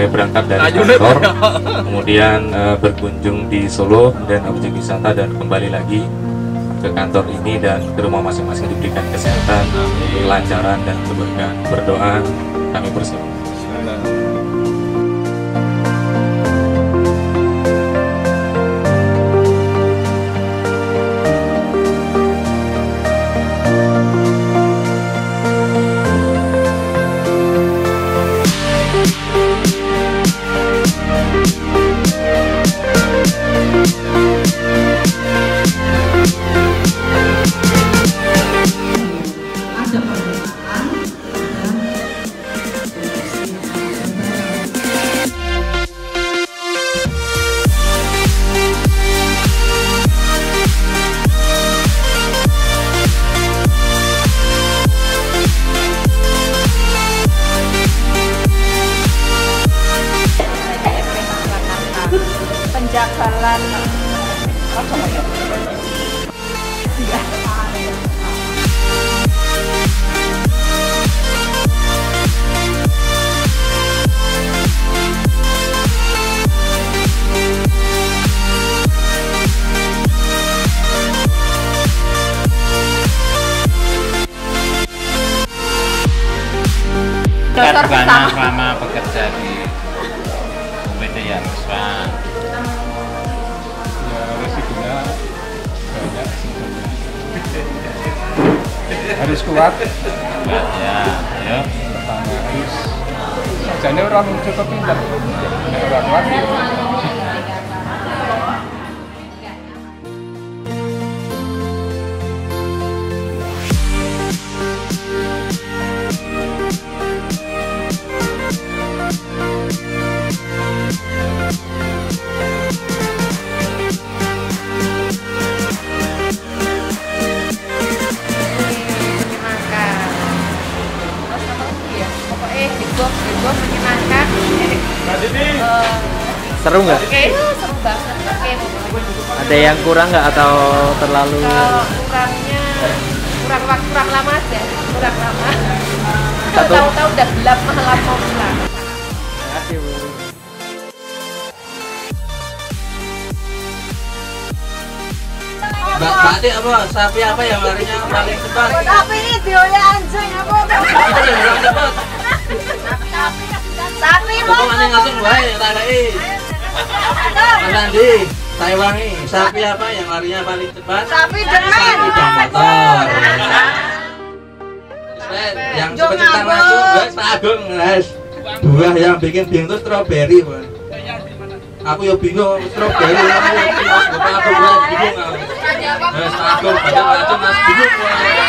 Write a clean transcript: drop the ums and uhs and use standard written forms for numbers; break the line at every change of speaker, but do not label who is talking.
berangkat dari kantor, kemudian berkunjung di Solo dan objek wisata dan kembali lagi ke kantor ini dan ke rumah masing-masing diberikan kesehatan, kelancaran dan keberkahan. Berdoa kami bersama.
Penjagalan
Karena selama bekerja di UPD ya besar.
Resikonya banyak sih. Harus kuat
Ya, ya.
pertama harus sajane orang cukup pintar nek ora kuat ya.
menyenangkan.
Seru nggak?
Seru banget.
Ada yang kurang nggak atau terlalu?
Kalau kurangnya kurang lama aja, kurang lama. Tahu-tahu udah gelap malam mau pulang.
Terima kasih, Bu.
Mbak Dik apa? Sapi apa yang larinya paling cepat?
Sapi itu ya anjing apa?
Itu yang paling cepat.
Sapi
Kok mana langsung wae tak lagi. Mas Andi, saya wangi. Sapi apa yang larinya paling cepat?
Sapi dengan.
Sapi dan motor. Yang sebentar lagi guys, Pak Agung guys. Buah yang bikin bingung itu stroberi, Bang. Aku ya bingung stroberi apa ya? Mas Agung bingung. Mas Agung banyak macam Mas bingung.